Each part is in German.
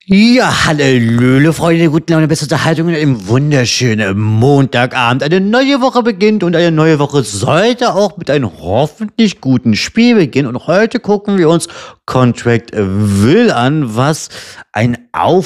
Ja, hallöle, Freunde der guten Laune, beste Unterhaltung und einem wunderschönen Montagabend. Eine neue Woche beginnt und eine neue Woche sollte auch mit einem hoffentlich guten Spiel beginnen. Und heute gucken wir uns Contract Will an, was ein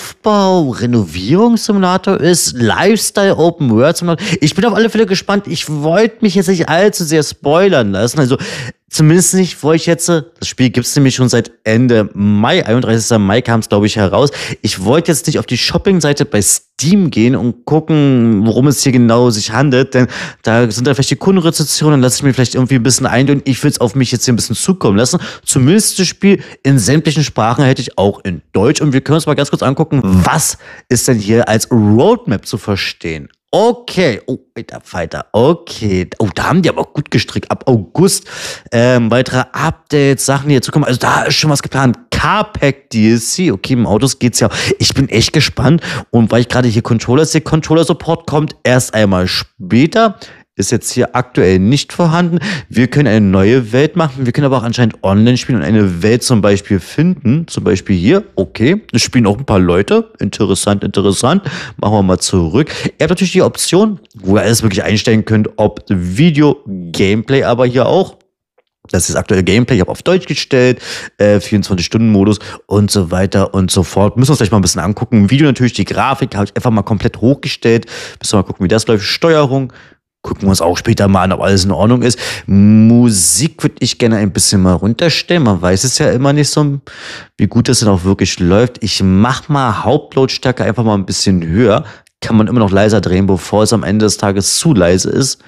Aufbau-Renovierungssimulator ist, Lifestyle Open World Simulator. Ich bin auf alle Fälle gespannt. Ich wollte mich jetzt nicht allzu sehr spoilern lassen. Also zumindest nicht, wo ich jetzt, das Spiel gibt es nämlich schon seit Ende Mai, 31. Mai kam es, glaube ich, heraus. Ich wollte jetzt nicht auf die Shopping-Seite bei Steam gehen und gucken, worum es hier genau sich handelt, denn da sind dann vielleicht die Kundenrezensionen, dann lasse ich mir vielleicht irgendwie ein bisschen eindrücken. Ich will es auf mich jetzt hier ein bisschen zukommen lassen. Zumindest das Spiel in sämtlichen Sprachen hätte ich auch in Deutsch und wir können uns mal ganz kurz angucken, was ist denn hier als Roadmap zu verstehen. Okay, oh, weiter, okay. Oh, da haben die aber auch gut gestrickt. Ab August weitere Updates, Sachen, die jetzt kommen. Also da ist schon was geplant. Carpack DLC, okay, im Autos geht's ja. Ich bin echt gespannt. Und weil ich gerade hier Controller sehe, Controller-Support kommt erst einmal später. Ist jetzt hier aktuell nicht vorhanden. Wir können eine neue Welt machen. Wir können aber auch anscheinend online spielen und eine Welt zum Beispiel finden. Zum Beispiel hier. Okay, es spielen auch ein paar Leute. Interessant, interessant. Machen wir mal zurück. Ihr habt natürlich die Option, wo ihr alles wirklich einstellen könnt, ob Video, Gameplay aber hier auch. Das ist aktuelle Gameplay, ich habe auf Deutsch gestellt, 24-Stunden-Modus und so weiter und so fort. Müssen wir uns gleich mal ein bisschen angucken. Video natürlich, die Grafik habe ich einfach mal komplett hochgestellt. Müssen wir mal gucken, wie das läuft. Steuerung. Gucken wir uns auch später mal an, ob alles in Ordnung ist. Musik würde ich gerne ein bisschen mal runterstellen. Man weiß es ja immer nicht so, wie gut das denn auch wirklich läuft. Ich mache mal Hauptlautstärke einfach mal ein bisschen höher. Kann man immer noch leiser drehen, bevor es am Ende des Tages zu leise ist.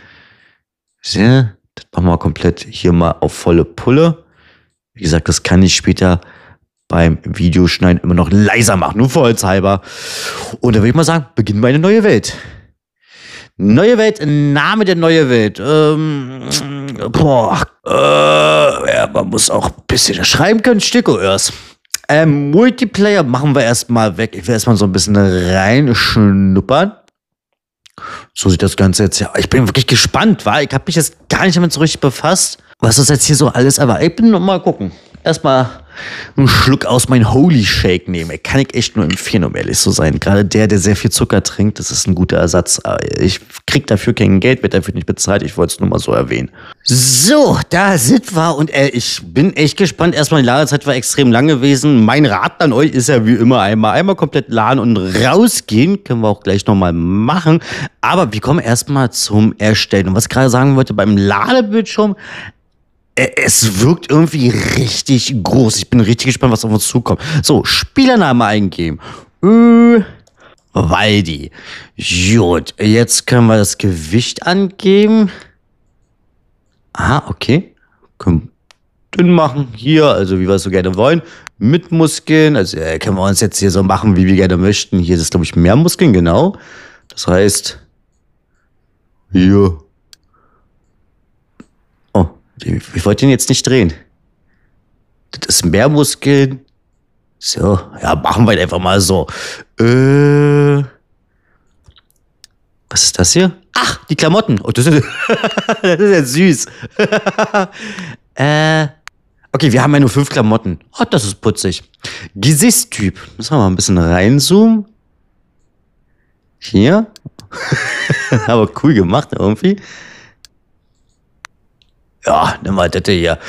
Ja, das machen wir komplett hier mal auf volle Pulle. Wie gesagt, das kann ich später beim Videoschneiden immer noch leiser machen, nur vollhalber. Und da würde ich mal sagen, beginnen wir eine neue Welt. Neue Welt, Name der neue Welt. Ja, man muss auch ein bisschen schreiben können, Stücke erst. Multiplayer machen wir erstmal weg. Ich will erstmal so ein bisschen reinschnuppern. So sieht das Ganze jetzt ja. Ich bin wirklich gespannt, weil ich habe mich jetzt gar nicht damit so richtig befasst, was das jetzt hier so alles aber. Ich bin noch mal gucken. Erstmal einen Schluck aus meinem Holy Shake nehmen. Kann ich echt nur empfehlen, um ehrlich zu sein. Gerade der sehr viel Zucker trinkt, das ist ein guter Ersatz. Ich krieg dafür kein Geld, wird dafür nicht bezahlt. Ich wollte es nur mal so erwähnen. So, da sind wir und ich bin echt gespannt. Erstmal, die Ladezeit war extrem lang gewesen. Mein Rat an euch ist ja wie immer einmal komplett laden und rausgehen. Können wir auch gleich nochmal machen. Aber wir kommen erstmal zum Erstellen. Und was ich gerade sagen wollte, beim Ladebildschirm, es wirkt irgendwie richtig groß. Ich bin richtig gespannt, was auf uns zukommt. So, Spielername eingeben. Waldi. Gut, jetzt können wir das Gewicht angeben. Aha, okay. Können dünn machen. Hier, also wie wir es so gerne wollen. Mit Muskeln. Also können wir uns jetzt hier so machen, wie wir gerne möchten. Hier ist es, glaube ich, mehr Muskeln, genau. Das heißt, hier. Ich wollte ihn jetzt nicht drehen. Das ist mehr Muskeln. So, ja, machen wir einfach mal so. Was ist das hier? Ach, die Klamotten. Oh, das ist ja süß. Okay, wir haben ja nur 5 Klamotten. Oh, das ist putzig. Gesichtstyp. Müssen wir mal ein bisschen reinzoomen. Hier. Aber cool gemacht irgendwie. Ja, nimm mal das hier.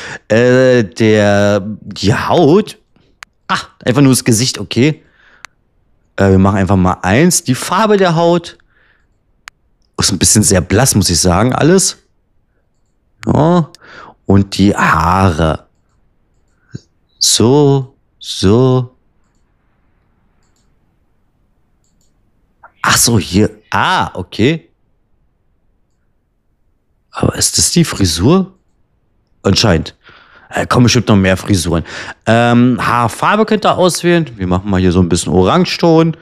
Die Haut. Ach, einfach nur das Gesicht, okay. Wir machen einfach mal 1. Die Farbe der Haut. Ist ein bisschen sehr blass, muss ich sagen, alles. Ja. Und die Haare. So. Ach so, hier. Ah, okay. Aber ist das die Frisur? Anscheinend. Kommen bestimmt noch mehr Frisuren. Haarfarbe könnt ihr auswählen. Wir machen mal hier so ein bisschen Orangeton.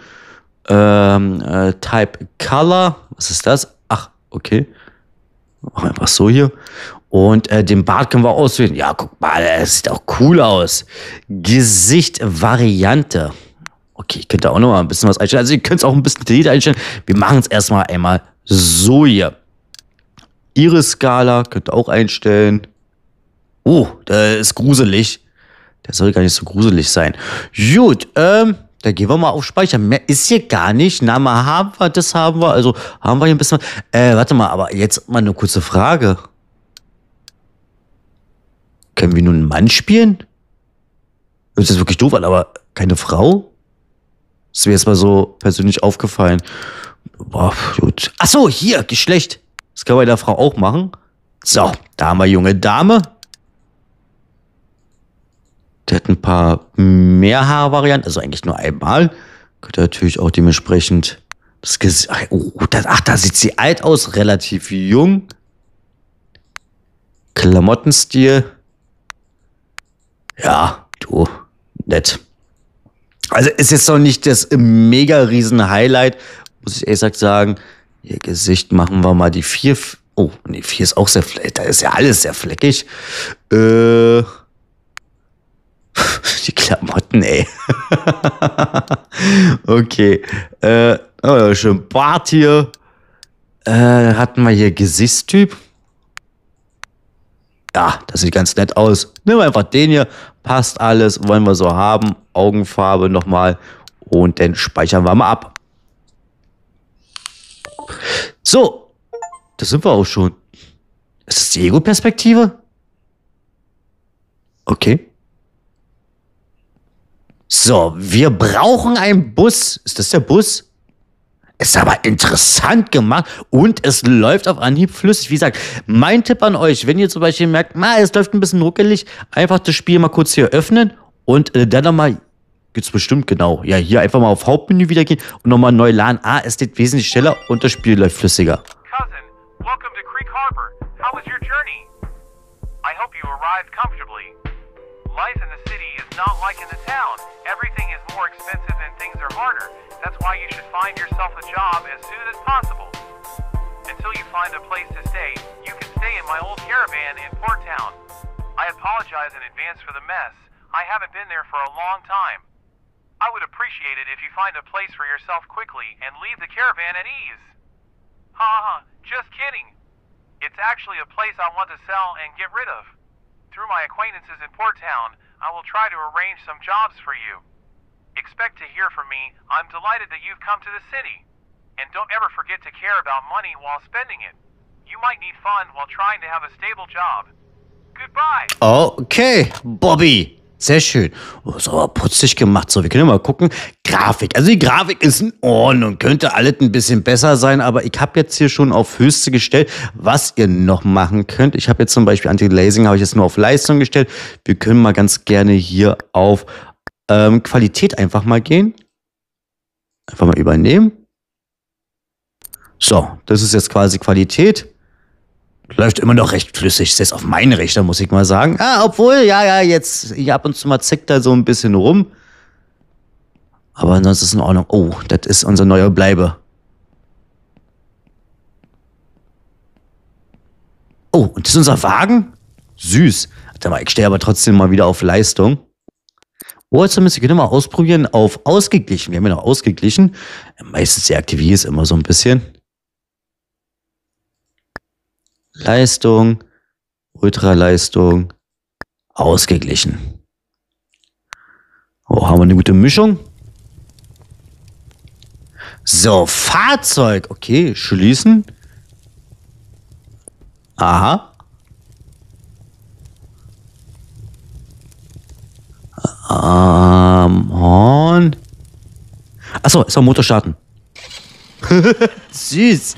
Type Color. Was ist das? Ach, okay. Machen wir einfach so hier. Und den Bart können wir auswählen. Ja, guck mal, das sieht auch cool aus. Gesicht-Variante. Okay, ich könnte auch noch mal ein bisschen was einstellen. Also ihr könnt es auch ein bisschen detailliert einstellen. Wir machen es erstmal einmal so hier. Iris-Skala könnt ihr auch einstellen. Oh, der ist gruselig. Der soll gar nicht so gruselig sein. Gut, Da gehen wir mal auf Speichern. Mehr ist hier gar nicht. Name haben wir, das haben wir. Also haben wir hier ein bisschen. Warte mal, aber jetzt mal eine kurze Frage. Können wir nun einen Mann spielen? Das ist wirklich doof an, aber keine Frau? Das wäre jetzt mal so persönlich aufgefallen. Boah, gut. Ach so, hier, Geschlecht. Das können wir bei der Frau auch machen. So, da haben wir junge Dame. Der hat ein paar Mehrhaarvarianten, also eigentlich nur einmal. Könnte natürlich auch dementsprechend das Gesicht. Ach, da sieht sie alt aus, relativ jung. Klamottenstil. Ja, du, nett. Also ist jetzt noch nicht das mega riesen Highlight, muss ich ehrlich gesagt sagen. Ihr Gesicht machen wir mal die 4. Oh, nee, 4 ist auch sehr fleckig. Da ist ja alles sehr fleckig. Die Klamotten, ey. Okay. Schön Bart hier. Hatten wir hier Gesichtstyp. Ja, das sieht ganz nett aus. Nehmen wir einfach den hier. Passt alles. Wollen wir so haben. Augenfarbe nochmal. Und dann speichern wir mal ab. So. Das sind wir auch schon. Ist das die Ego-Perspektive? Okay. So, wir brauchen einen Bus. Ist das der Bus? Ist aber interessant gemacht und es läuft auf Anhieb flüssig. Wie gesagt, mein Tipp an euch, wenn ihr zum Beispiel merkt, es läuft ein bisschen ruckelig, einfach das Spiel mal kurz hier öffnen und dann nochmal, geht's bestimmt genau, ja, hier einfach mal auf Hauptmenü wieder gehen und nochmal neu laden. Es geht wesentlich schneller und das Spiel läuft flüssiger. Cousin, welcome to Creek Harbor. How was your journey? I hope you arrived comfortably. Life in the city is not like in the town. Everything is more expensive and things are harder. That's why you should find yourself a job as soon as possible. Until you find a place to stay, you can stay in my old caravan in Port Town. I apologize in advance for the mess. I haven't been there for a long time. I would appreciate it if you find a place for yourself quickly and leave the caravan at ease. Ha, just kidding. It's actually a place I want to sell and get rid of. Through my acquaintances in Port Town, I will try to arrange some jobs for you. Expect to hear from me. I'm delighted that you've come to the city. And don't ever forget to care about money while spending it. You might need fun while trying to have a stable job. Goodbye. Okay, Bobby. Sehr schön. Oh, ist aber putzig gemacht. So, wir können mal gucken. Grafik. Also die Grafik ist in Ordnung. Könnte alles ein bisschen besser sein, aber ich habe jetzt hier schon auf Höchste gestellt, was ihr noch machen könnt. Ich habe jetzt zum Beispiel Anti-Aliasing habe ich jetzt nur auf Leistung gestellt. Wir können mal ganz gerne hier auf Qualität einfach mal gehen. Einfach mal übernehmen. So, das ist jetzt quasi Qualität. Läuft immer noch recht flüssig. Ist jetzt auf meinen Rechner, muss ich mal sagen. Obwohl, ja, jetzt hier ab und zu mal zickt da so ein bisschen rum. Aber ansonsten ist es in Ordnung. Oh, das ist unser neuer Bleibe. Oh, und das ist unser Wagen? Süß. Warte mal, ich stehe aber trotzdem mal wieder auf Leistung. Oh, jetzt müssen wir mal ausprobieren auf ausgeglichen. Wir haben ja noch ausgeglichen. Meistens deaktiviere ich es immer so ein bisschen. Leistung, Ultraleistung, ausgeglichen. Oh, haben wir eine gute Mischung? So, Fahrzeug. Okay, schließen. Aha. Horn. Achso, ist auch Motor starten. Süß.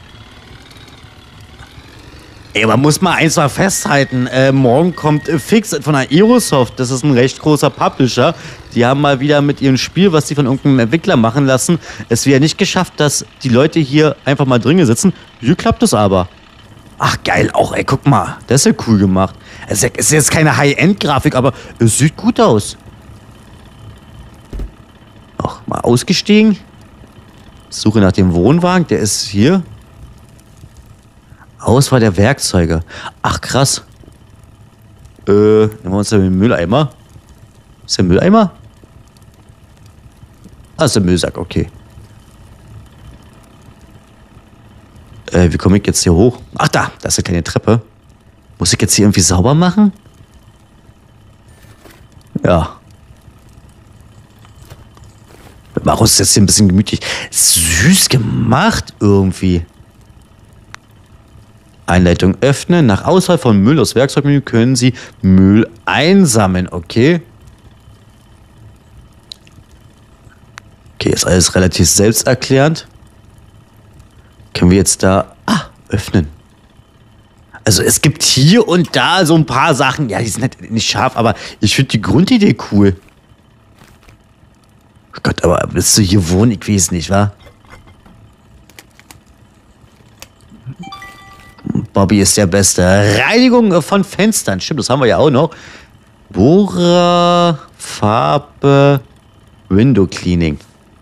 Ey, man muss mal eins mal festhalten. Morgen kommt Fix von Aerosoft. Das ist ein recht großer Publisher. Die haben mal wieder mit ihrem Spiel, was sie von irgendeinem Entwickler machen lassen, es wieder nicht geschafft, dass die Leute hier einfach mal drin sitzen. Hier klappt es aber. Ach, geil auch, ey, guck mal. Das ist ja cool gemacht. Es ist jetzt keine High-End-Grafik, aber es sieht gut aus. Noch mal ausgestiegen. Suche nach dem Wohnwagen, der ist hier. Auswahl der Werkzeuge. Ach, krass. Nehmen wir uns den Mülleimer. Ist der Mülleimer? Ist der Müllsack, okay. Wie komme ich jetzt hier hoch? Ach, da ist eine kleine Treppe. Muss ich jetzt hier irgendwie sauber machen? Ja. machen uns jetzt hier ein bisschen gemütlich. Süß gemacht irgendwie. Einleitung öffnen. Nach Auswahl von Müll aus Werkzeugmenü können Sie Müll einsammeln. Okay. Okay, ist alles relativ selbsterklärend. Können wir jetzt da... öffnen. Also es gibt hier und da so ein paar Sachen. Ja, die sind halt nicht scharf, aber ich finde die Grundidee cool. Oh Gott, aber bist du hier wohnen? Ich weiß nicht, wa? Bobby ist der Beste. Reinigung von Fenstern. Stimmt, das haben wir ja auch noch. Bohrer, Farbe, Window Cleaning.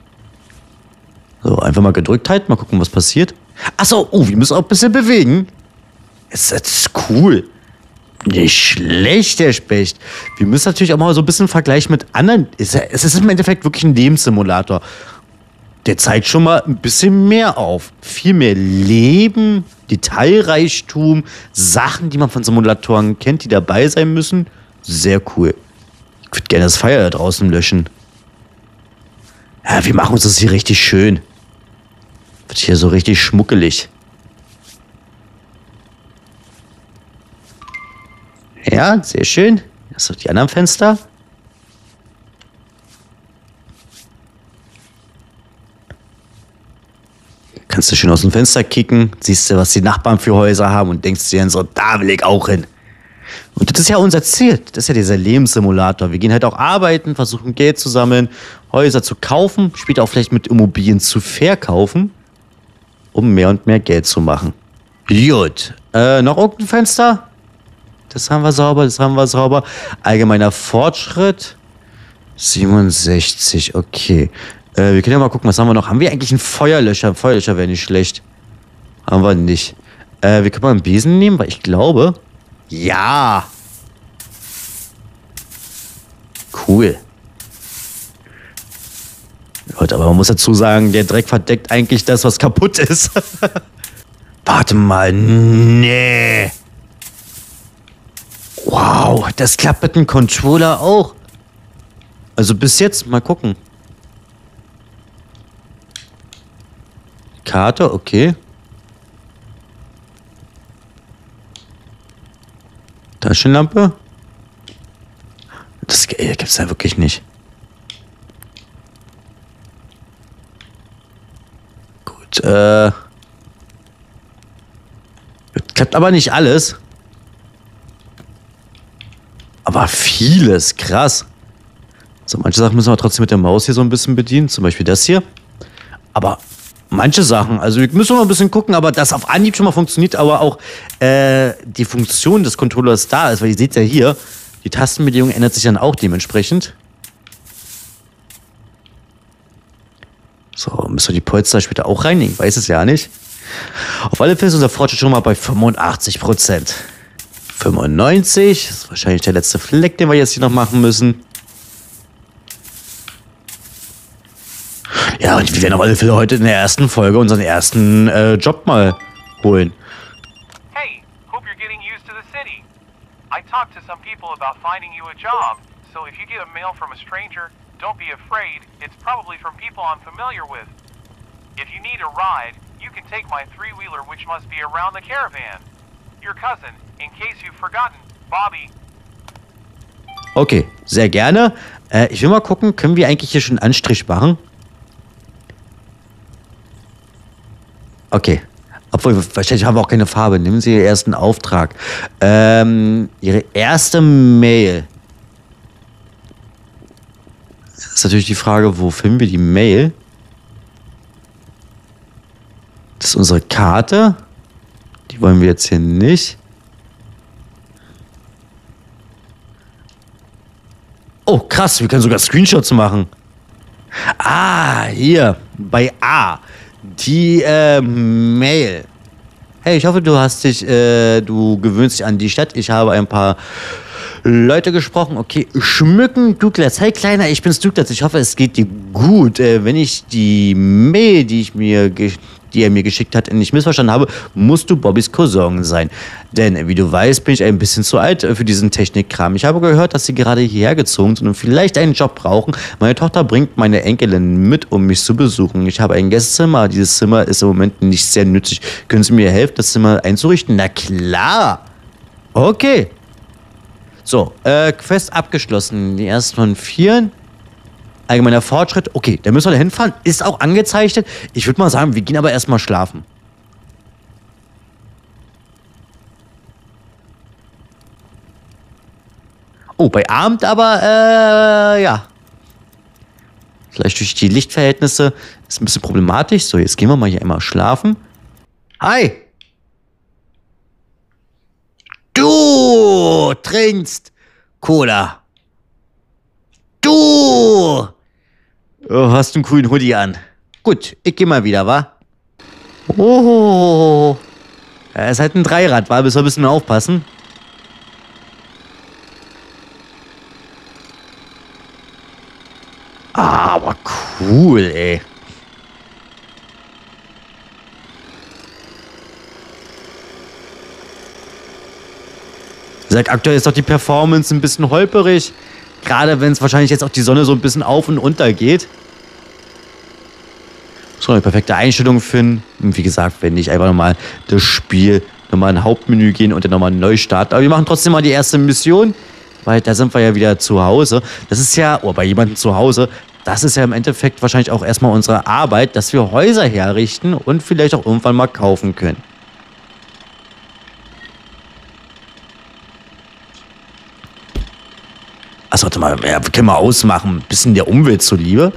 So, einfach mal gedrückt halten. Mal gucken, was passiert. Achso, wir müssen auch ein bisschen bewegen. Das ist cool. Nicht schlecht, der Specht. Wir müssen natürlich auch mal so ein bisschen vergleichen mit anderen. Es ist im Endeffekt wirklich ein Lebenssimulator. Der zeigt schon mal ein bisschen mehr auf. Viel mehr Leben, Detailreichtum, Sachen, die man von Simulatoren kennt, die dabei sein müssen. Sehr cool. Ich würde gerne das Feuer da draußen löschen. Ja, wir machen uns das hier richtig schön. Wird hier so richtig schmuckelig. Ja, sehr schön. Das sind die anderen Fenster. Kannst du schön aus dem Fenster kicken, siehst du, was die Nachbarn für Häuser haben und denkst dir dann so, da will ich auch hin. Und das ist ja unser Ziel. Das ist ja dieser Lebenssimulator. Wir gehen halt auch arbeiten, versuchen Geld zu sammeln, Häuser zu kaufen, später auch vielleicht mit Immobilien zu verkaufen, um mehr und mehr Geld zu machen. Gut. Noch irgendein Fenster? Das haben wir sauber, das haben wir sauber. Allgemeiner Fortschritt. 67, okay. Wir können ja mal gucken, was haben wir noch? Haben wir eigentlich einen Feuerlöscher? Ein Feuerlöscher wäre nicht schlecht. Haben wir nicht. Wir können mal einen Besen nehmen, weil ich glaube... Ja! Cool. Gut, aber man muss dazu sagen, der Dreck verdeckt eigentlich das, was kaputt ist. Warte mal, nee. Wow, das klappt mit dem Controller auch. Also bis jetzt, mal gucken. Karte, okay. Taschenlampe? Das gibt's ja wirklich nicht. Gut, klappt aber nicht alles. Aber vieles, krass. So, manche Sachen müssen wir trotzdem mit der Maus hier so ein bisschen bedienen. Zum Beispiel das hier. Aber manche Sachen, also wir müssen mal ein bisschen gucken, aber das auf Anhieb schon mal funktioniert, aber auch die Funktion des Controllers da ist, weil ihr seht ja hier, die Tastenbedienung ändert sich dann auch dementsprechend. So, müssen wir die Polster später auch reinigen, weiß es ja nicht. Auf alle Fälle ist unser Fortschritt schon mal bei 85%. 95, das ist wahrscheinlich der letzte Fleck, den wir jetzt hier noch machen müssen. Ja, und wir werden auf alle Fälle heute in der ersten Folge unseren ersten Job mal holen. Hey, hope you're getting used to the city. I talked to some people about finding you a job, so if you get a mail from a stranger, don't be afraid. It's probably from people I'm familiar with. If you need a ride, you can take my three-wheeler, which must be around the caravan. Your cousin, in case you've forgotten, Bobby. Okay, sehr gerne. Ich will mal gucken, können wir eigentlich hier schon einen Anstrich machen? Okay. Obwohl, wahrscheinlich haben wir auch keine Farbe. Nehmen Sie Ihren ersten Auftrag. Ihre erste Mail. Das ist natürlich die Frage, wo finden wir die Mail? Das ist unsere Karte. Die wollen wir jetzt hier nicht. Oh, krass, wir können sogar Screenshots machen. Ah, hier, bei A. Die Mail. Hey, ich hoffe, du gewöhnst dich an die Stadt. Ich habe ein paar Leute gesprochen. Okay, schmücken, Douglas. Hey, Kleiner, ich bin's, Douglas. Ich hoffe, es geht dir gut. Wenn ich die Mail, die er mir geschickt hat, nicht missverstanden habe, musst du Bobbys Cousin sein. Denn, wie du weißt, bin ich ein bisschen zu alt für diesen Technikkram. Ich habe gehört, dass sie gerade hierher gezogen sind und vielleicht einen Job brauchen. Meine Tochter bringt meine Enkelin mit, um mich zu besuchen. Ich habe ein Gästezimmer. Dieses Zimmer ist im Moment nicht sehr nützlich. Können Sie mir helfen, das Zimmer einzurichten? Na klar. Okay. So, Quest abgeschlossen. Die ersten von 4. Allgemeiner Fortschritt. Okay, da müssen wir da hinfahren. Ist auch angezeichnet. Ich würde mal sagen, wir gehen aber erstmal schlafen. Oh, bei Abend aber, ja. Vielleicht durch die Lichtverhältnisse ist ein bisschen problematisch. So, jetzt gehen wir mal hier einmal schlafen. Hi! Du trinkst Cola. Du hast einen grünen Hoodie an. Gut, ich geh mal wieder, wa? Oh. Er ist halt ein Dreirad, wa? Müssen wir ein bisschen aufpassen. Aber cool, ey. Sag, aktuell ist doch die Performance ein bisschen holperig. Gerade wenn es wahrscheinlich jetzt auch die Sonne so ein bisschen auf und unter geht. So, eine perfekte Einstellung finden. Und wie gesagt, wenn nicht, einfach nochmal das Spiel, nochmal in Hauptmenü gehen und dann nochmal neu starten. Aber wir machen trotzdem mal die erste Mission, weil da sind wir ja wieder zu Hause. Das ist ja, bei jemandem zu Hause, das ist ja im Endeffekt wahrscheinlich auch erstmal unsere Arbeit, dass wir Häuser herrichten und vielleicht auch irgendwann mal kaufen können. Achso, warte mal, ja, können wir ausmachen. Ein bisschen der Umwelt zuliebe.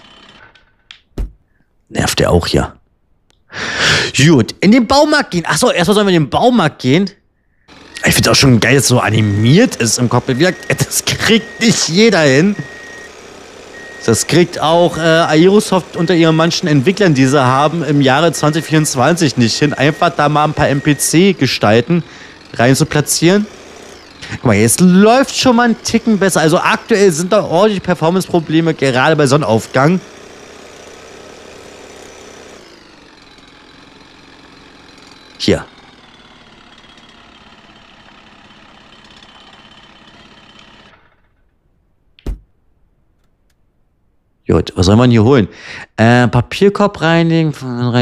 Nervt der auch hier. Gut, in den Baumarkt gehen. Achso, erstmal sollen wir in den Baumarkt gehen. Ich finde auch schon geil, dass es so animiert ist im Cockpit. Das kriegt nicht jeder hin. Das kriegt auch Aerosoft unter ihren manchen Entwicklern, die sie haben, im Jahre 2024 nicht hin. Einfach da mal ein paar NPC-Gestalten rein zu platzieren. Guck mal, jetzt läuft schon mal ein Ticken besser. Also aktuell sind da ordentlich Performance-Probleme, gerade bei Sonnenaufgang. Hier. Gut, was soll man hier holen? Papierkorb reinigen.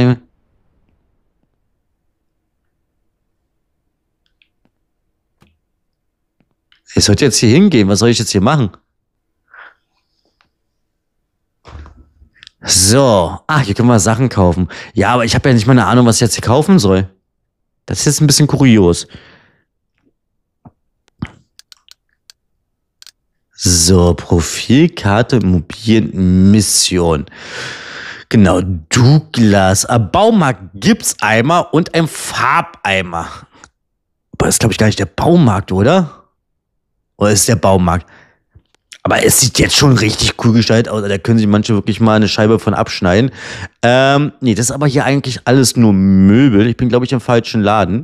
Ich sollte jetzt hier hingehen. Was soll ich jetzt hier machen? So. Ah, hier können wir Sachen kaufen. Ja, aber ich habe ja nicht mal eine Ahnung, was ich jetzt hier kaufen soll. Das ist jetzt ein bisschen kurios. So, Profilkarte, Immobilienmission. Genau, Douglas. Baumarkt gibt's Eimer und ein Farbeimer. Aber das ist, glaube ich, gar nicht der Baumarkt, oder? Oder ist der Baumarkt? Aber es sieht jetzt schon richtig cool gestaltet aus. Da können sich manche wirklich mal eine Scheibe von abschneiden. Nee, das ist aber hier eigentlich alles nur Möbel. Ich bin, glaube ich, im falschen Laden.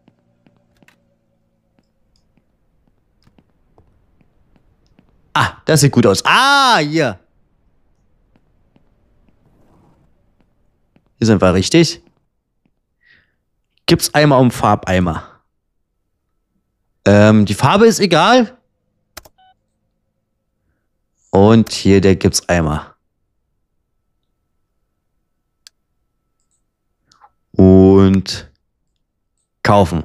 Ah, das sieht gut aus. Ah, hier. Hier sind wir richtig. Gibt's Eimer um Farbeimer? Die Farbe ist egal. Und hier der Gipseimer. Und kaufen.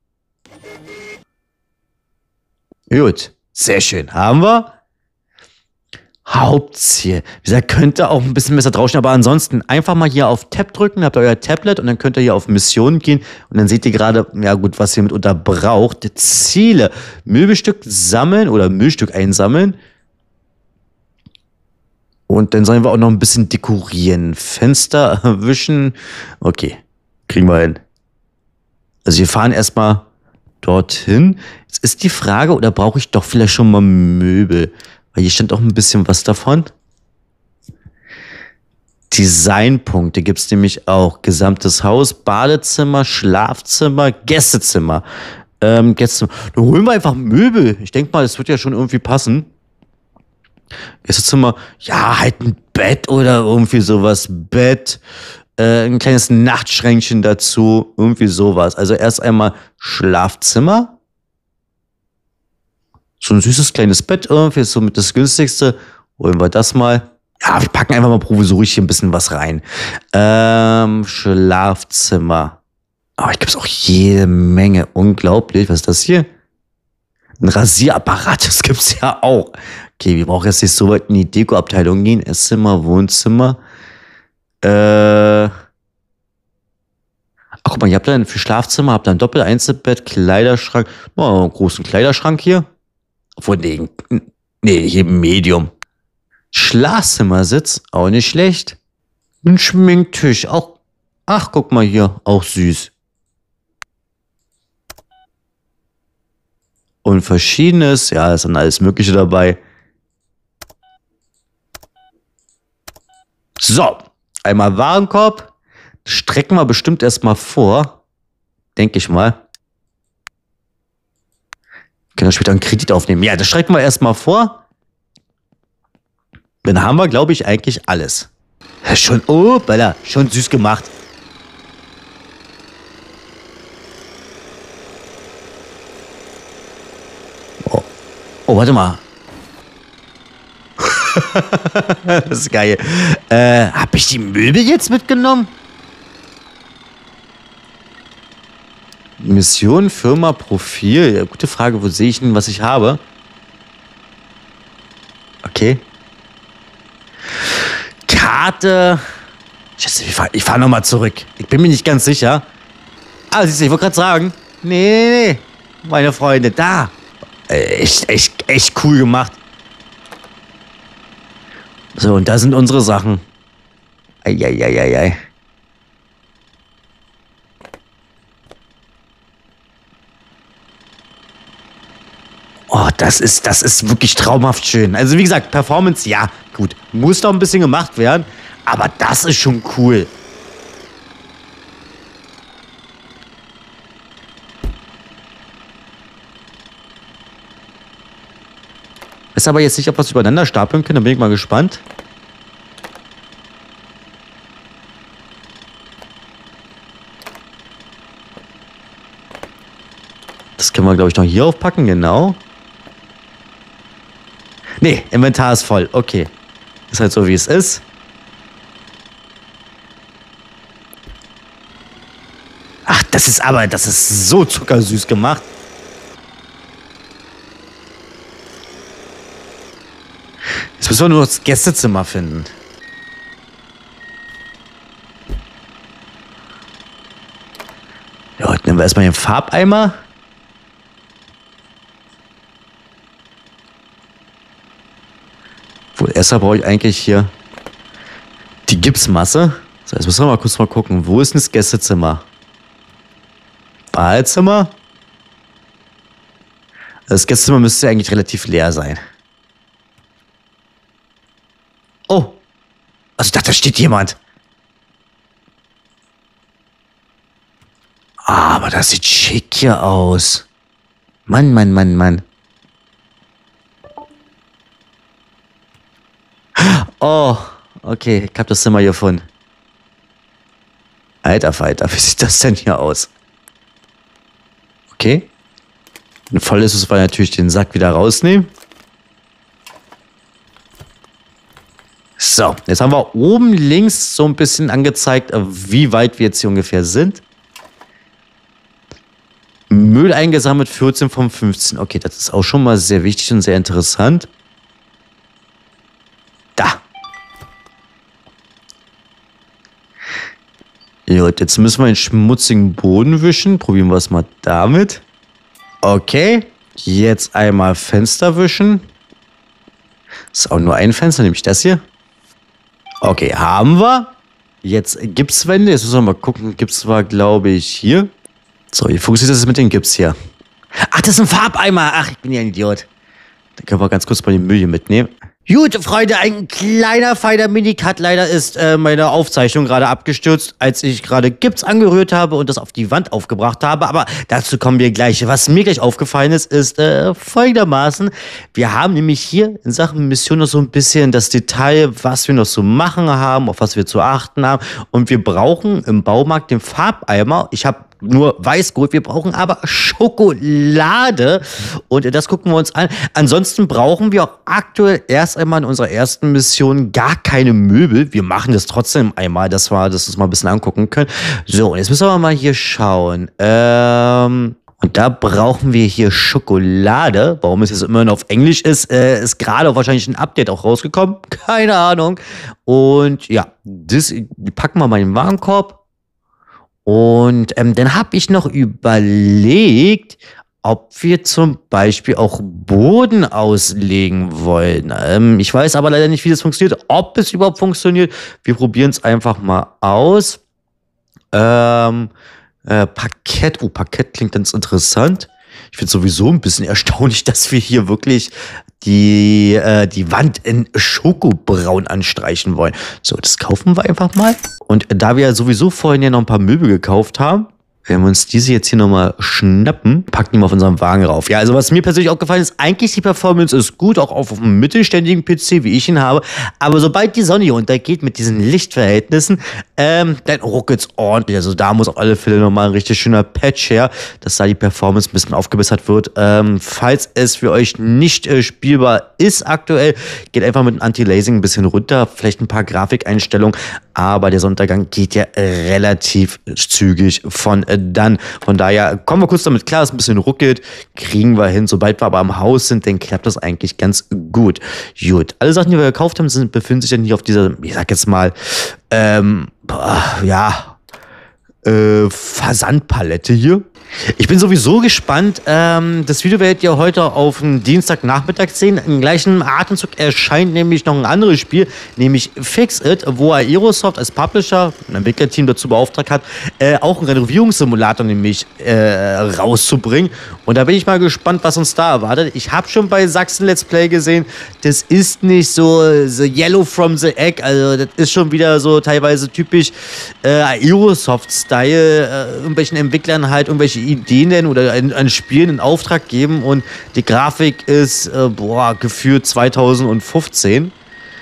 Gut, sehr schön. Haben wir. Hauptziel. Wie gesagt, könnte auch ein bisschen besser draufstehen, aber ansonsten einfach mal hier auf Tab drücken, habt ihr euer Tablet und dann könnt ihr hier auf Mission gehen und dann seht ihr gerade, ja gut, was ihr mitunter braucht. Ziele. Möbelstück sammeln oder Müllstück einsammeln. Und dann sollen wir auch noch ein bisschen dekorieren. Fenster wischen. Okay, kriegen wir hin. Also wir fahren erstmal dorthin. Jetzt ist die Frage, oder brauche ich doch vielleicht schon mal Möbel? Weil hier stand auch ein bisschen was davon. Designpunkte gibt's nämlich auch. Gesamtes Haus, Badezimmer, Schlafzimmer, Gästezimmer. Jetzt dann holen wir einfach Möbel. Ich denke mal, das wird ja schon irgendwie passen. Gästezimmer, ja, halt ein Bett oder irgendwie sowas. Bett, ein kleines Nachtschränkchen dazu, irgendwie sowas. Also erst einmal Schlafzimmer. So ein süßes kleines Bett irgendwie, ist somit das günstigste. Holen wir das mal. Ja, wir packen einfach mal provisorisch hier ein bisschen was rein. Schlafzimmer. Aber hier gibt's auch jede Menge. Unglaublich. Was ist das hier? Ein Rasierapparat, das gibt's ja auch. Okay, wir brauchen jetzt nicht so weit in die Dekoabteilung gehen. Esszimmer, Wohnzimmer. Ach, guck mal, ihr habt da für Schlafzimmer, habt da ein Doppel-Einzelbett, Kleiderschrank. Oh, einen großen Kleiderschrank hier. Obwohl, nee, hier Medium. Schlafzimmersitz, auch nicht schlecht. Ein Schminktisch, auch. Ach, guck mal hier, auch süß. Und verschiedenes, ja, ist dann alles Mögliche dabei. So, einmal Warenkorb. Strecken wir bestimmt erstmal vor. Denke ich mal. Können wir später einen Kredit aufnehmen. Ja, das strecken wir erstmal vor. Dann haben wir, glaube ich, eigentlich alles. Schon, oh, Bella, schon süß gemacht. Oh, warte mal. Das ist geil. Hab ich die Möbel jetzt mitgenommen? Mission, Firma, Profil. Ja, gute Frage, wo sehe ich denn, was ich habe? Okay. Karte. Scheiße, ich fahr nochmal zurück. Ich bin mir nicht ganz sicher. Ah, siehst du, ich wollte gerade sagen. Nee. Meine Freunde, da. Echt cool gemacht. So, und da sind unsere Sachen. Eieieiei. Oh, das ist wirklich traumhaft schön. Also wie gesagt, Performance, ja, gut. Muss doch ein bisschen gemacht werden. Aber das ist schon cool. Ist aber jetzt nicht, ob wir es übereinander stapeln können. Da bin ich mal gespannt. Das können wir, glaube ich, noch hier aufpacken. Genau. Nee, Inventar ist voll. Okay. Ist halt so, wie es ist. Ach, das ist so zuckersüß gemacht. Jetzt müssen wir nur das Gästezimmer finden. Ja, heute nehmen wir erstmal den Farbeimer. Wohl, erst brauche ich eigentlich hier die Gipsmasse. So, jetzt müssen wir mal gucken. Wo ist denn das Gästezimmer? Badezimmer? Das Gästezimmer müsste eigentlich relativ leer sein. Oh. Also ich dachte, da steht jemand. Ah, aber das sieht schick hier aus. Mann. Oh, okay, ich hab das Zimmer gefunden. Alter Falter, wie sieht das denn hier aus? Okay. Wenn voll ist, müssen wir natürlich den Sack wieder rausnehmen. So, jetzt haben wir oben links so ein bisschen angezeigt, wie weit wir jetzt hier ungefähr sind. Müll eingesammelt, 14 von 15. Okay, das ist auch schon mal sehr wichtig und sehr interessant. Da. Gut, jetzt müssen wir den schmutzigen Boden wischen. Probieren wir es mal damit. Okay, jetzt einmal Fenster wischen. Ist auch nur ein Fenster, nämlich das hier. Okay, haben wir. Jetzt Gipswände. Jetzt müssen wir mal gucken. Gips war, glaube ich, hier. So, wie funktioniert das mit den Gips hier? Ach, das ist ein Farbeimer. Ach, ich bin ja ein Idiot. Da können wir ganz kurz mal die Müll hier mitnehmen. Gut, Freunde, ein kleiner, feiner Mini-Cut. Leider ist meine Aufzeichnung gerade abgestürzt, als ich gerade Gips angerührt habe und das auf die Wand aufgebracht habe. Aber dazu kommen wir gleich. Was mir gleich aufgefallen ist folgendermaßen. Wir haben nämlich hier in Sachen Mission noch so ein bisschen das Detail, was wir noch zu machen haben, auf was wir zu achten haben. Und wir brauchen im Baumarkt den Farbeimer. Ich habe nur Weißgold, wir brauchen aber Schokolade und das gucken wir uns an. Ansonsten brauchen wir auch aktuell erst einmal in unserer ersten Mission gar keine Möbel. Wir machen das trotzdem einmal, dass wir uns mal ein bisschen angucken können. So, und jetzt müssen wir mal hier schauen. Und da brauchen wir hier Schokolade. Warum es jetzt immer noch auf Englisch ist gerade auch wahrscheinlich ein Update auch rausgekommen. Keine Ahnung. Und ja, das packen wir mal in den Warenkorb. Und dann habe ich noch überlegt, ob wir zum Beispiel auch Boden auslegen wollen. Ich weiß aber leider nicht, wie das funktioniert, ob es überhaupt funktioniert. Wir probieren es einfach mal aus. Parkett. Oh, Parkett klingt ganz interessant. Ich finde sowieso ein bisschen erstaunlich, dass wir hier wirklich die Wand in Schokobraun anstreichen wollen. So, das kaufen wir einfach mal. Und da wir ja sowieso vorhin ja noch ein paar Möbel gekauft haben, werden wir uns diese jetzt hier nochmal schnappen, packen die mal auf unseren Wagen rauf. Ja, also was mir persönlich auch gefallen ist, eigentlich die Performance ist gut, auch auf einem mittelständigen PC, wie ich ihn habe. Aber sobald die Sonne hier untergeht mit diesen Lichtverhältnissen, dann ruckelt's ordentlich. Also da muss auf alle Fälle nochmal ein richtig schöner Patch her, dass da die Performance ein bisschen aufgebessert wird. Falls es für euch nicht spielbar ist aktuell, geht einfach mit dem Anti-Lasing ein bisschen runter, vielleicht ein paar Grafikeinstellungen, aber der Sonnenuntergang geht ja relativ zügig von dann. Von daher kommen wir kurz damit klar, es ein bisschen ruckelt, kriegen wir hin. Sobald wir aber am Haus sind, dann klappt das eigentlich ganz gut. Gut, alle Sachen, die wir gekauft haben, befinden sich dann hier auf dieser, ich sag jetzt mal, Versandpalette hier. Ich bin sowieso gespannt. Das Video werdet ihr heute auf den Dienstagnachmittag sehen. Im gleichen Atemzug erscheint nämlich noch ein anderes Spiel, nämlich Fix It, wo Aerosoft als Publisher, ein Entwicklerteam dazu beauftragt hat, auch einen Renovierungssimulator nämlich rauszubringen. Und da bin ich mal gespannt, was uns da erwartet. Ich habe schon bei Sachsen Let's Play gesehen, das ist nicht so the yellow from the egg. Also das ist schon wieder so teilweise typisch Aerosoft-Style. Irgendwelchen Entwicklern halt irgendwelche Ideen oder ein Spielen in Auftrag geben und die Grafik ist, gefühlt 2015.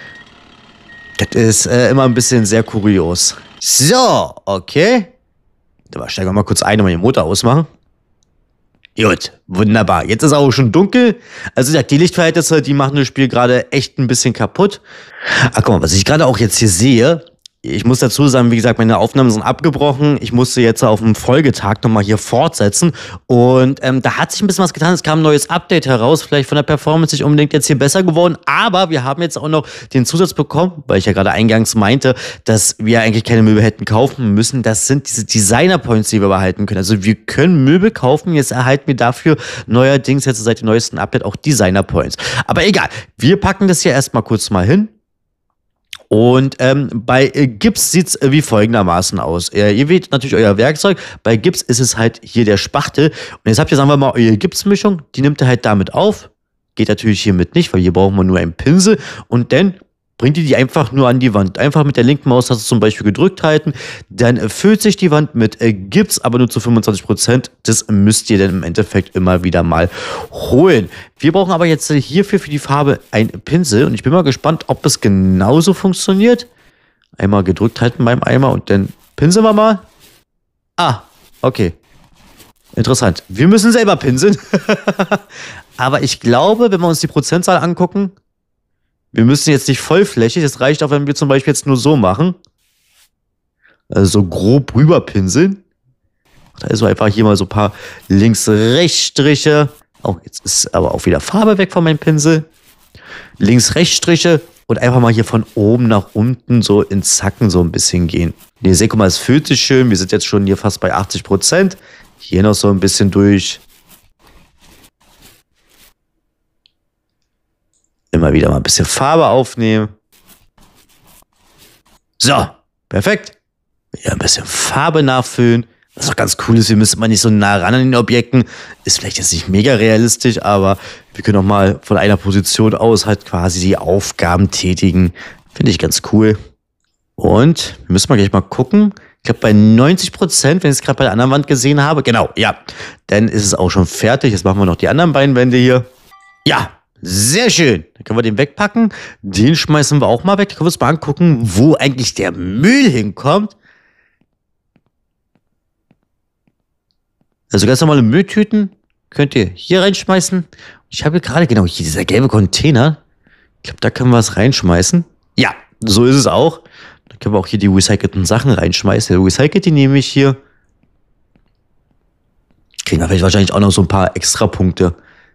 Das ist immer ein bisschen sehr kurios. So, okay. Da steigen wir mal kurz ein und mal den Motor ausmachen. Gut, wunderbar. Jetzt ist auch schon dunkel. Also ja, die Lichtverhältnisse, die machen das Spiel gerade echt ein bisschen kaputt. Ah, guck mal, was ich gerade auch jetzt hier sehe. Ich muss dazu sagen, wie gesagt, meine Aufnahmen sind abgebrochen. Ich musste jetzt auf dem Folgetag nochmal hier fortsetzen. Und da hat sich ein bisschen was getan. Es kam ein neues Update heraus. Vielleicht von der Performance nicht unbedingt jetzt hier besser geworden. Aber wir haben jetzt auch noch den Zusatz bekommen, weil ich ja gerade eingangs meinte, dass wir eigentlich keine Möbel hätten kaufen müssen. Das sind diese Designer-Points, die wir behalten können. Also wir können Möbel kaufen. Jetzt erhalten wir dafür neuerdings jetzt seit dem neuesten Update auch Designer-Points. Aber egal. Wir packen das hier erstmal kurz mal hin. Und bei Gips sieht es wie folgendermaßen aus. Ihr wählt natürlich euer Werkzeug. Bei Gips ist es halt hier der Spachtel. Und jetzt habt ihr, sagen wir mal, eure Gipsmischung. Die nimmt ihr halt damit auf. Geht natürlich hiermit nicht, weil hier brauchen wir nur einen Pinsel. Und dann bringt ihr die einfach nur an die Wand. Einfach mit der linken Maustaste zum Beispiel gedrückt halten. Dann füllt sich die Wand mit Gips, aber nur zu 25%. Das müsst ihr dann im Endeffekt immer wieder mal holen. Wir brauchen aber jetzt hierfür für die Farbe einen Pinsel. Und ich bin mal gespannt, ob es genauso funktioniert. Einmal gedrückt halten beim Eimer und dann pinseln wir mal. Ah, okay. Interessant. Wir müssen selber pinseln. Aber ich glaube, wenn wir uns die Prozentzahl angucken, wir müssen jetzt nicht vollflächig, es reicht auch, wenn wir zum Beispiel jetzt nur so machen. Also so grob rüberpinseln. Da ist so einfach hier mal so ein paar Links-Rechts-Striche. Oh, jetzt ist aber auch wieder Farbe weg von meinem Pinsel. Links-Rechts-Striche und einfach mal hier von oben nach unten so ins Zacken so ein bisschen gehen. Ihr seht, guck mal, es fühlt sich schön. Wir sind jetzt schon hier fast bei 80%. Hier noch so ein bisschen durch. Immer wieder mal ein bisschen Farbe aufnehmen. So, perfekt. Wieder ein bisschen Farbe nachfüllen. Was auch ganz cool ist, wir müssen mal nicht so nah ran an den Objekten. Ist vielleicht jetzt nicht mega realistisch, aber wir können auch mal von einer Position aus halt quasi die Aufgaben tätigen. Finde ich ganz cool. Und wir müssen mal gleich mal gucken. Ich glaube bei 90%, wenn ich es gerade bei der anderen Wand gesehen habe. Genau, ja. Dann ist es auch schon fertig. Jetzt machen wir noch die anderen beiden Wände hier. Ja, sehr schön. Dann können wir den wegpacken. Den schmeißen wir auch mal weg. Da können wir uns mal angucken, wo eigentlich der Müll hinkommt. Also ganz normale Mülltüten könnt ihr hier reinschmeißen. Ich habe gerade, genau, hier dieser gelbe Container. Ich glaube, da können wir es reinschmeißen. Ja, so ist es auch. Da können wir auch hier die recycelten Sachen reinschmeißen. Der recycelt die nehme ich hier. Kriegen wir vielleicht wahrscheinlich auch noch so ein paar extra Punkte.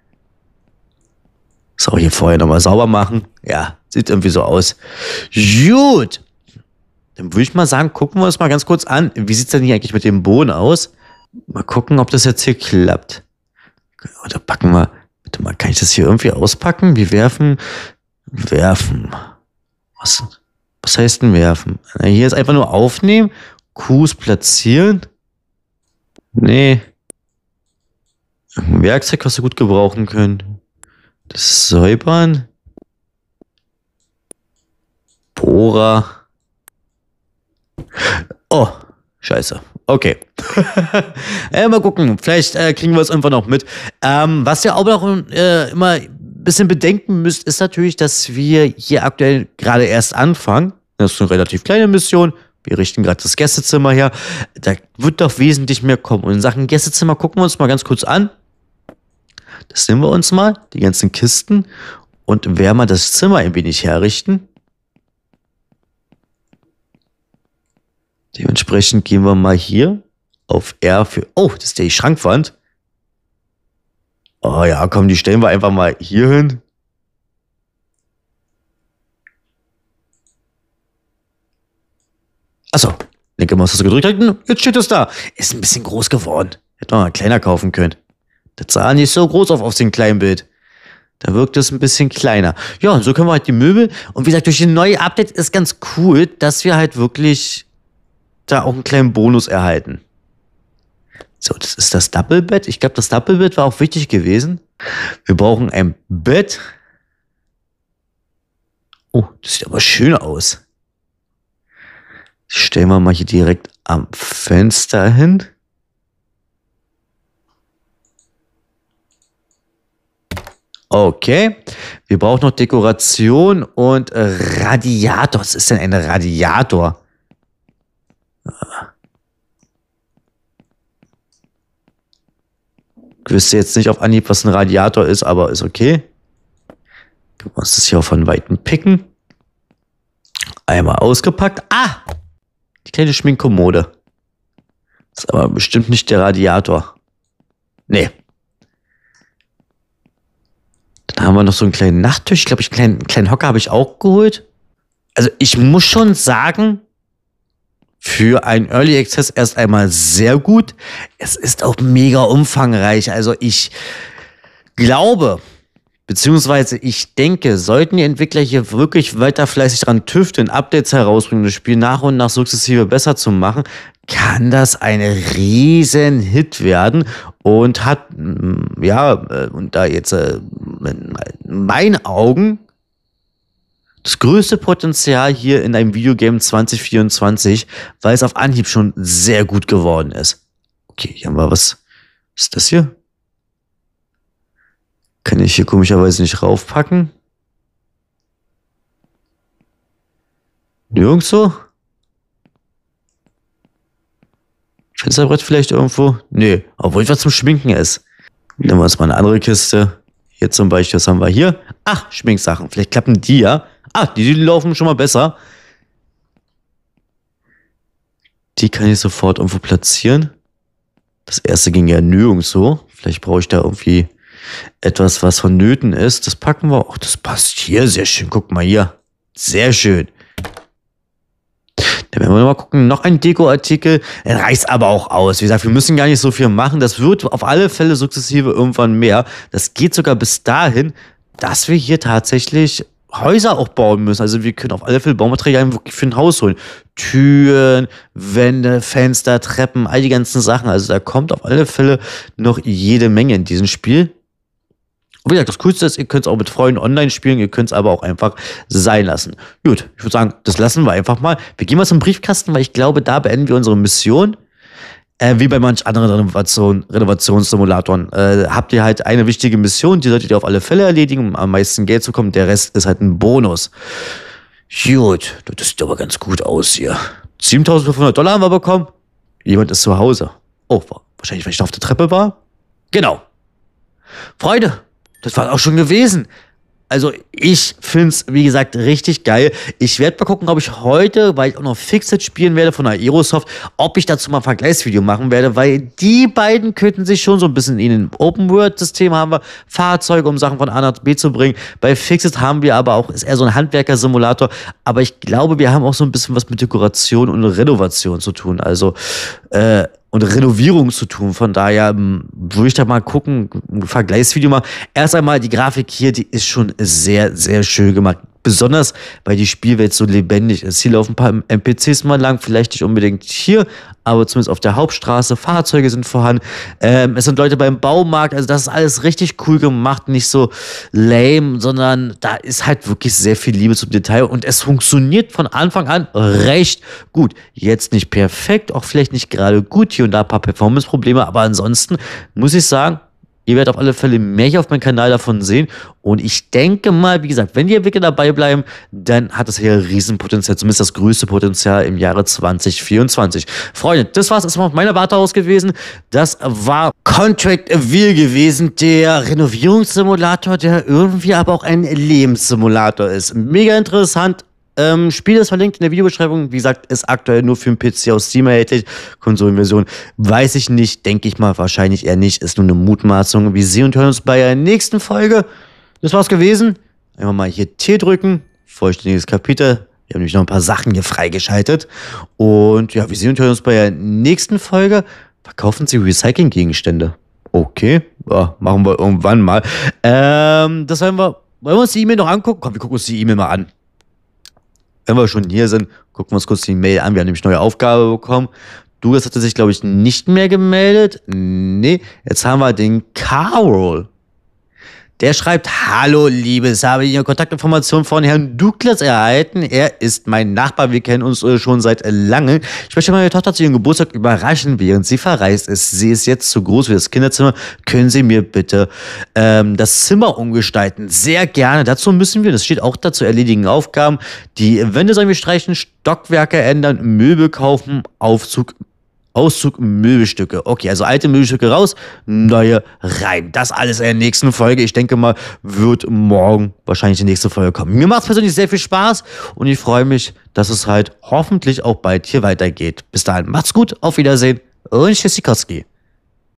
So, hier vorher nochmal sauber machen. Ja, sieht irgendwie so aus. Gut. Dann würde ich mal sagen, gucken wir uns mal ganz kurz an. Wie sieht es denn hier eigentlich mit dem Boden aus? Mal gucken, ob das jetzt hier klappt. Oder packen wir... Bitte mal, kann ich das hier irgendwie auspacken? Wir werfen... Was heißt denn werfen? Hier ist einfach nur aufnehmen. Qs platzieren. Nee. Ein Werkzeug, was wir gut gebrauchen können. Das Säubern. Bohrer. Oh, scheiße. Okay. Mal gucken. Vielleicht kriegen wir es einfach noch mit. Was ihr auch noch immer ein bisschen bedenken müsst, ist natürlich, dass wir hier aktuell gerade erst anfangen. Das ist eine relativ kleine Mission. Wir richten gerade das Gästezimmer her. Da wird doch wesentlich mehr kommen. Und in Sachen Gästezimmer gucken wir uns mal ganz kurz an. Das nehmen wir uns mal, die ganzen Kisten. Und werden mal das Zimmer ein wenig herrichten. Dementsprechend gehen wir mal hier auf R für... Oh, das ist die Schrankwand. Oh ja, komm, die stellen wir einfach mal hier hin. Achso, linke Maustaste gedrückt halten. Jetzt steht es da. Ist ein bisschen groß geworden. Hätte man mal kleiner kaufen können. Das sah nicht so groß auf dem kleinen Bild. Da wirkt es ein bisschen kleiner. Ja, und so können wir halt die Möbel... Und wie gesagt, durch die neue Update ist ganz cool, dass wir halt wirklich... da auch einen kleinen Bonus erhalten. So, das ist das Double-Bett. Ich glaube, das Double-Bett war auch wichtig gewesen. Wir brauchen ein Bett. Oh, das sieht aber schön aus. Das stellen wir mal hier direkt am Fenster hin. Okay. Wir brauchen noch Dekoration und Radiator. Was ist denn ein Radiator? Ich wüsste jetzt nicht auf Anhieb, was ein Radiator ist, aber ist okay. Du musst es hier auch von Weitem picken. Einmal ausgepackt. Ah! Die kleine Schminkkommode. Das ist aber bestimmt nicht der Radiator. Nee. Dann haben wir noch so einen kleinen Nachttisch. Ich glaube, einen kleinen Hocker habe ich auch geholt. Also ich muss schon sagen, für einen Early Access erst einmal sehr gut. Es ist auch mega umfangreich. Also ich glaube, beziehungsweise ich denke, sollten die Entwickler hier wirklich weiter fleißig dran tüfteln, Updates herausbringen, das Spiel nach und nach sukzessive besser zu machen, kann das ein riesen Hit werden und hat, ja, und da jetzt in meinen Augen das größte Potenzial hier in einem Videogame 2024, weil es auf Anhieb schon sehr gut geworden ist. Okay, hier haben wir was. Was ist das hier? Kann ich hier komischerweise nicht raufpacken? Nirgendwo? Fensterbrett vielleicht irgendwo? Nee, obwohl was zum Schminken ist. Nehmen wir uns mal eine andere Kiste. Hier zum Beispiel, was haben wir hier? Ach, Schminksachen. Vielleicht klappen die ja. Ah, die laufen schon mal besser. Die kann ich sofort irgendwo platzieren. Das erste ging ja nirgendwo. Vielleicht brauche ich da irgendwie etwas, was vonnöten ist. Das packen wir. Oh, das passt hier sehr schön. Guck mal hier. Sehr schön. Dann werden wir mal gucken. Noch ein Dekoartikel. Der reicht aber auch aus. Wie gesagt, wir müssen gar nicht so viel machen. Das wird auf alle Fälle sukzessive irgendwann mehr. Das geht sogar bis dahin, dass wir hier tatsächlich Häuser auch bauen müssen. Also wir können auf alle Fälle Baumaterialien wirklich für ein Haus holen. Türen, Wände, Fenster, Treppen, all die ganzen Sachen. Also da kommt auf alle Fälle noch jede Menge in diesem Spiel. Und wie gesagt, das Coolste ist, ihr könnt es auch mit Freunden online spielen, ihr könnt es aber auch einfach sein lassen. Gut, ich würde sagen, das lassen wir einfach mal. Wir gehen mal zum Briefkasten, weil ich glaube, da beenden wir unsere Mission. Wie bei manch anderen Renovationssimulatoren habt ihr halt eine wichtige Mission, die solltet ihr auf alle Fälle erledigen, um am meisten Geld zu bekommen. Der Rest ist halt ein Bonus. Gut, das sieht aber ganz gut aus hier. $7.500 haben wir bekommen. Jemand ist zu Hause. Oh, wahrscheinlich, weil ich da auf der Treppe war. Genau. Freunde, das war auch schon gewesen. Also ich finde es, wie gesagt, richtig geil. Ich werde mal gucken, ob ich heute, weil ich auch noch Fixit spielen werde von Aerosoft, ob ich dazu mal ein Vergleichsvideo machen werde, weil die beiden könnten sich schon so ein bisschen in ein Open-World-System haben wir Fahrzeuge, um Sachen von A nach B zu bringen. Bei Fixit haben wir aber auch, ist eher so ein Handwerker-Simulator, aber ich glaube, wir haben auch so ein bisschen was mit Dekoration und Renovation zu tun. Also, und Renovierung zu tun. Von daher würde ich da mal gucken, ein Vergleichsvideo mal. Erst einmal, die Grafik hier, die ist schon sehr, sehr schön gemacht. Besonders, weil die Spielwelt so lebendig ist. Hier laufen ein paar NPCs mal lang, vielleicht nicht unbedingt hier, aber zumindest auf der Hauptstraße. Fahrzeuge sind vorhanden. Es sind Leute beim Baumarkt. Also das ist alles richtig cool gemacht. Nicht so lame, sondern da ist halt wirklich sehr viel Liebe zum Detail. Und es funktioniert von Anfang an recht gut. Jetzt nicht perfekt, auch vielleicht nicht gerade gut. Hier und da ein paar Performance-Probleme. Aber ansonsten muss ich sagen, ihr werdet auf alle Fälle mehr hier auf meinem Kanal davon sehen. Und ich denke mal, wie gesagt, wenn die wirklich dabei bleiben, dann hat es hier ein Riesenpotenzial, zumindest das größte Potenzial im Jahre 2024. Freunde, das war es erstmal auf meiner Warte aus gewesen. Das war Contract Wheel gewesen, der Renovierungssimulator, der irgendwie aber auch ein Lebenssimulator ist. Mega interessant. Spiel ist verlinkt in der Videobeschreibung. Wie gesagt, ist aktuell nur für den PC aus Steam erhältlich. Konsolenversion weiß ich nicht, denke ich mal, wahrscheinlich eher nicht. Ist nur eine Mutmaßung. Wir sehen und hören uns bei der nächsten Folge. Das war's gewesen. Einfach mal hier T drücken. Vollständiges Kapitel. Wir haben nämlich noch ein paar Sachen hier freigeschaltet. Und ja, wir sehen und hören uns bei der nächsten Folge. Verkaufen Sie Recycling-Gegenstände. Okay, ja, machen wir irgendwann mal. Das wollen wir uns die E-Mail noch angucken? Komm, wir gucken uns die E-Mail mal an. Wenn wir schon hier sind, gucken wir uns kurz die Mail an. Wir haben nämlich neue Aufgabe bekommen. Douglas hatte sich, glaube ich, nicht mehr gemeldet. Nee, jetzt haben wir den Carol. Der schreibt: Hallo, Liebes, habe Ihre Kontaktinformationen von Herrn Douglas erhalten. Er ist mein Nachbar, wir kennen uns schon seit langem. Ich möchte meine Tochter zu ihrem Geburtstag überraschen, während sie verreist ist. Sie ist jetzt zu groß für das Kinderzimmer. Können Sie mir bitte das Zimmer umgestalten? Sehr gerne. Dazu müssen wir, das steht auch dazu, erledigen Aufgaben. Die Wände sollen wir streichen, Stockwerke ändern, Möbel kaufen, Auszug Möbelstücke. Okay, also alte Möbelstücke raus, neue rein. Das alles in der nächsten Folge. Ich denke mal, wird morgen wahrscheinlich die nächste Folge kommen. Mir macht es persönlich sehr viel Spaß und ich freue mich, dass es halt hoffentlich auch bald hier weitergeht. Bis dahin, macht's gut, auf Wiedersehen und Tschüssikowski.